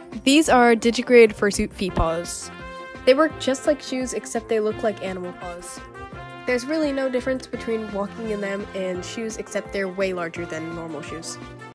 These are Digigrade Fursuit Feet Paws. They work just like shoes, except they look like animal paws. There's really no difference between walking in them and shoes, except they're way larger than normal shoes.